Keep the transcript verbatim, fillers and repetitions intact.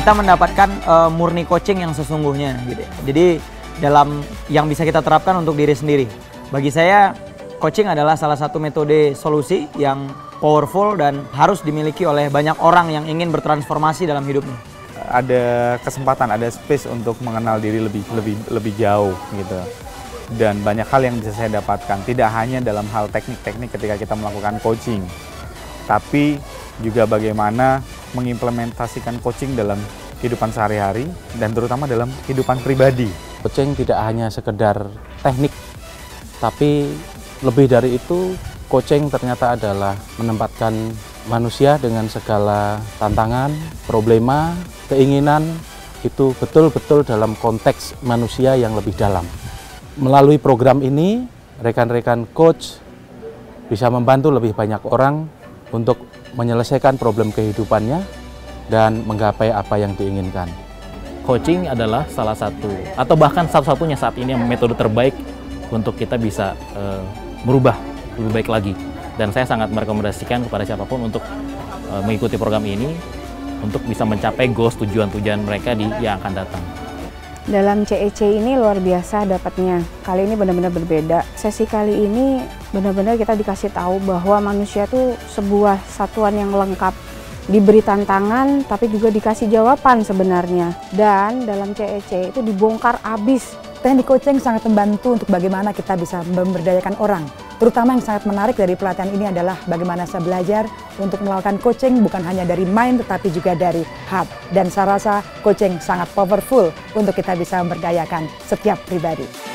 kita mendapatkan uh, murni coaching yang sesungguhnya gitu. Jadi dalam yang bisa kita terapkan untuk diri sendiri. Bagi saya coaching adalah salah satu metode solusi yang powerful dan harus dimiliki oleh banyak orang yang ingin bertransformasi dalam hidupnya. Ada kesempatan, ada space untuk mengenal diri lebih lebih lebih jauh gitu. Dan banyak hal yang bisa saya dapatkan, tidak hanya dalam hal teknik-teknik ketika kita melakukan coaching, tapi juga bagaimana mengimplementasikan coaching dalam kehidupan sehari-hari dan terutama dalam kehidupan pribadi. Coaching tidak hanya sekedar teknik, tapi lebih dari itu, coaching ternyata adalah menempatkan manusia dengan segala tantangan, problema, keinginan, itu betul-betul dalam konteks manusia yang lebih dalam. Melalui program ini, rekan-rekan coach bisa membantu lebih banyak orang untuk menyelesaikan problem kehidupannya dan menggapai apa yang diinginkan. Coaching adalah salah satu, atau bahkan satu-satunya saat ini metode terbaik untuk kita bisa uh, merubah lebih baik lagi. Dan saya sangat merekomendasikan kepada siapapun untuk uh, mengikuti program ini untuk bisa mencapai goals, tujuan-tujuan mereka di yang akan datang. Dalam C E C ini luar biasa dapatnya. Kali ini benar-benar berbeda. Sesi kali ini benar-benar kita dikasih tahu bahwa manusia itu sebuah satuan yang lengkap. Diberi tantangan tapi juga dikasih jawaban sebenarnya. Dan dalam C E C itu dibongkar abis. Teknik coaching sangat membantu untuk bagaimana kita bisa memberdayakan orang. Terutama yang sangat menarik dari pelatihan ini adalah bagaimana saya belajar untuk melakukan coaching bukan hanya dari mind tetapi juga dari heart. Dan saya rasa coaching sangat powerful untuk kita bisa memberdayakan setiap pribadi.